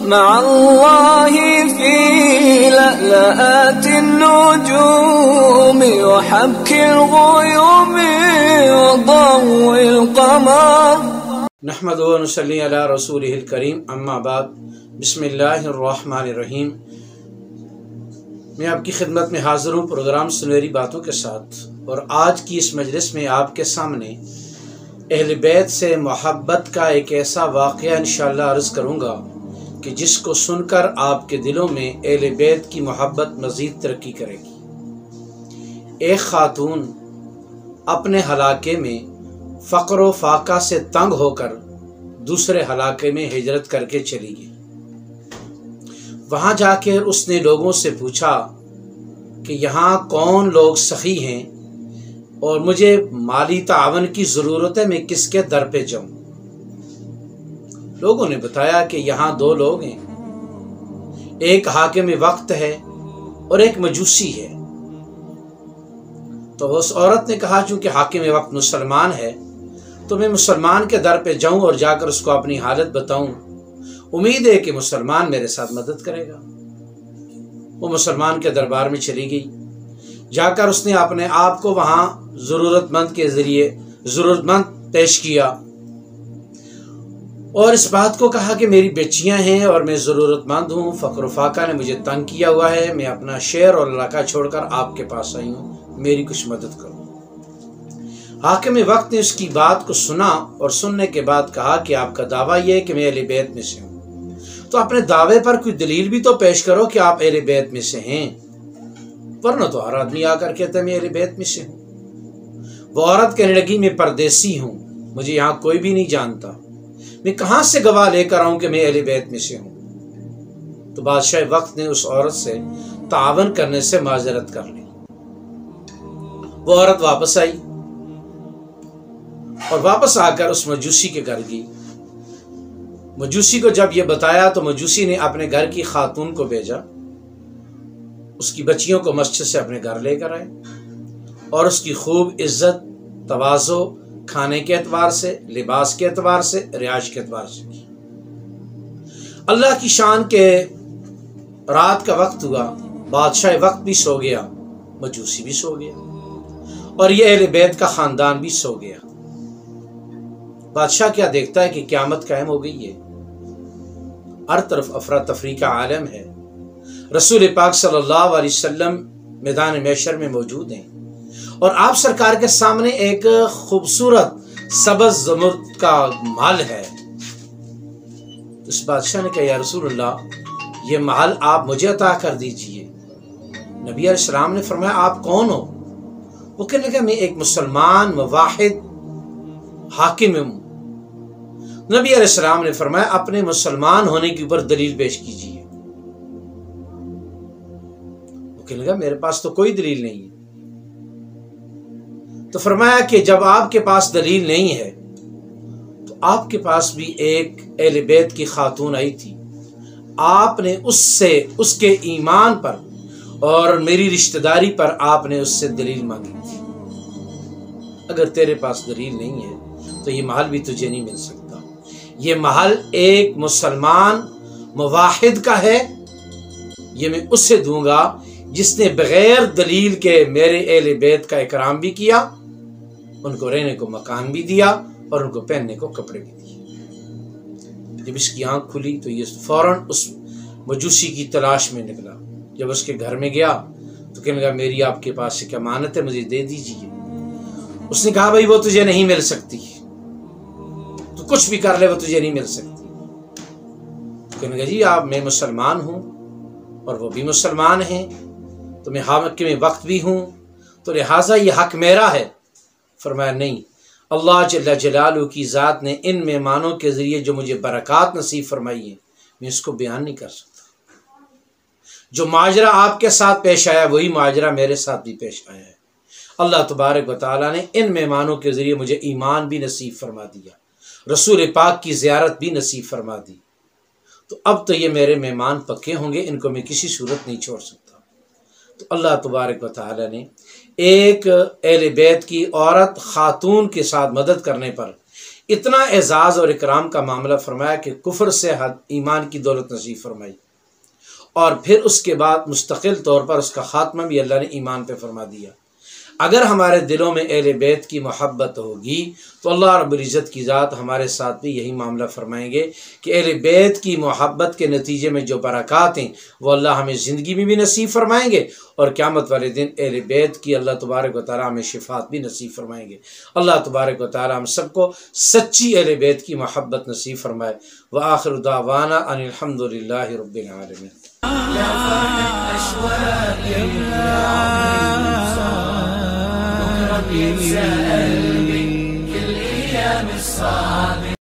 مع الله في لألآت النجوم وحبك الغيوم وضوء القمر. نحمد و نصلی علی رسولہ الکریم، اما بعد، بسم اللہ الرحمن الرحیم۔ میں آپ کی خدمت میں حاضر ہوں پروگرام سنہری باتوں کے ساتھ، اور آج کی اس مجلس میں آپ کے سامنے اہل بیت سے محبت کا ایک ایسا واقعہ انشاءاللہ عرض کروں گا کہ جس کو سن کر آپ کے دلوں میں اہل بیت کی محبت مزید ترقی کرے گی۔ ایک خاتون اپنے علاقے میں فقر و فاقہ سے تنگ ہو کر دوسرے علاقے میں ہجرت کر کے چلی گئی۔ وہاں جا کر اس نے لوگوں سے پوچھا کہ یہاں کون لوگ سخی ہیں اور مجھے مالی تعاون کی ضرورت ہے، میں کس کے در پہ جاؤں؟ لوگوں نے بتایا کہ یہاں دو لوگ ہیں، ایک حاکم وقت ہے اور ایک مجوسی ہے۔ تو اس عورت نے کہا چونکہ حاکم وقت مسلمان ہے تو میں مسلمان کے در پہ جاؤں اور جا کر اس کو اپنی حالت بتاؤں، امید ہے کہ مسلمان میرے ساتھ مدد کرے گا۔ وہ مسلمان کے دربار میں چلی گئی۔ جا کر اس نے اپنے آپ کو وہاں ضرورت مند کے ذریعے ضرورت مند پیش کیا اور اس بات کو کہا کہ میری بچیاں ہیں اور میں ضرورت مند ہوں، فقر و فاقہ نے مجھے تنگ کیا ہوا ہے، میں اپنا شہر اور علاقہ چھوڑ کر آپ کے پاس آئی ہوں، میری کچھ مدد کرو۔ حاکم وقت نے اس کی بات کو سنا اور سننے کے بعد کہا کہ آپ کا دعویٰ یہ ہے کہ میں اہل بیت میں سے ہوں، تو اپنے دعوے پر کوئی دلیل بھی تو پیش کرو کہ آپ اہل بیت میں سے ہیں، ورنہ تو ہر آدمی آ کر کہتا ہے میں اہل بیت میں سے ہوں۔ وہ عورت کہنے لگی میں پردیسی ہوں، مجھے یہاں کوئی بھی نہیں جانتا، میں کہاں سے گواہ لے کر آؤں کہ میں اہل بیت میں سے ہوں؟ تو بادشاہ وقت نے اس عورت سے تعاون کرنے سے معذرت کر لی۔ وہ عورت واپس آئی اور واپس آ کر اس مجوسی کے گھر گئی۔ مجوسی کو جب یہ بتایا تو مجوسی نے اپنے گھر کی خاتون کو بھیجا، اس کی بچیوں کو مسجد سے اپنے گھر لے کر آئے اور اس کی خوب عزت تواضع کھانے کے اعتبار سے، لباس کے اعتبار سے، رہائش کے اعتبار سے کی۔ اللہ کی شان کے رات کا وقت ہوا، بادشاہ وقت بھی سو گیا، مجوسی بھی سو گیا اور یہ اہل بیت کا خاندان بھی سو گیا۔ بادشاہ کیا دیکھتا ہے کہ قیامت قائم ہو گئی ہے، ہر طرف افراتفری کا عالم ہے، رسول پاک صلی اللہ علیہ وسلم میدان محشر میں موجود ہیں اور آپ سرکار کے سامنے ایک خوبصورت سبز زمرد کا محل ہے۔ اس بادشاہ نے کہا یا رسول اللہ، یہ محل آپ مجھے عطا کر دیجئے۔ نبی علیہ السلام نے فرمایا آپ کون ہو؟ وہ کہنے لگا میں ایک مسلمان موحد حاکم ہوں۔ نبی علیہ السلام نے فرمایا اپنے مسلمان ہونے کے اوپر دلیل پیش کیجیے۔ وہ کہنے لگا میرے پاس تو کوئی دلیل نہیں ہے۔ تو فرمایا کہ جب آپ کے پاس دلیل نہیں ہے تو آپ کے پاس بھی ایک اہل بیت کی خاتون آئی تھی، آپ نے اس کے ایمان پر اور میری رشتہ داری پر آپ نے اس سے دلیل مانگی تھی۔ اگر تیرے پاس دلیل نہیں ہے تو یہ محل بھی تجھے نہیں مل سکتا۔ یہ محل ایک مسلمان موحد کا ہے، یہ میں اسے دوں گا جس نے بغیر دلیل کے میرے اہل بیت کا اکرام بھی کیا، ان کو رہنے کو مکان بھی دیا اور ان کو پہننے کو کپڑے بھی دیے۔ جب اس کی آنکھ کھلی تو یہ فوراً اس مجوسی کی تلاش میں نکلا۔ جب اس کے گھر میں گیا تو کہنے لگا میری آپ کے پاس ایک امانت ہے، مجھے دے دیجیے۔ اس نے کہا بھائی وہ تجھے نہیں مل سکتی، تو کچھ بھی کر لے وہ تجھے نہیں مل سکتی۔ کہنے لگا جی میں مسلمان ہوں اور وہ بھی مسلمان ہیں، تو میں حاکم وقت بھی ہوں، تو لہٰذا یہ حق میرا ہے۔ فرمایا نہیں، اللہ جل جلالہ کی ذات نے ان مہمانوں کے ذریعے جو مجھے برکات نصیب فرمائی ہے میں اس کو بیان نہیں کر سکتا۔ جو ماجرہ آپ کے ساتھ پیش آیا وہی ماجرہ میرے ساتھ بھی پیش آیا ہے۔ اللہ تبارک و تعالیٰ نے ان مہمانوں کے ذریعے مجھے ایمان بھی نصیب فرما دیا، رسول پاک کی زیارت بھی نصیب فرما دی، تو اب تو یہ میرے مہمان پکے ہوں گے، ان کو میں کسی صورت نہیں چھوڑ سکتا۔ تو اللہ تبارک و تعالیٰ نے ایک اہل بیت کی عورت خاتون کے ساتھ مدد کرنے پر اتنا اعزاز اور اکرام کا معاملہ فرمایا کہ کفر سے ایمان کی دولت نصیب فرمائی، اور پھر اس کے بعد مستقل طور پر اس کا خاتمہ بھی اللہ نے ایمان پہ فرما دیا۔ اگر ہمارے دلوں میں اہل بیت کی محبت ہوگی تو اللہ رب العزت کی ذات ہمارے ساتھ بھی یہی معاملہ فرمائیں گے کہ اہل بیت کی محبت کے نتیجے میں جو برکات ہیں وہ اللہ ہمیں زندگی میں بھی نصیب فرمائیں گے، اور قیامت والے دن اہل بیت کی اللہ تبارک و تعالیٰ ہمیں شفاعت بھی نصیب فرمائیں گے۔ اللہ تبارک و تعالیٰ ہم سب کو سچی اہل بیت کی محبت نصیب فرمائے۔ وآخر دعوانا ان الحمد للہ رب العالمین۔ سأل من كل أيام الصالح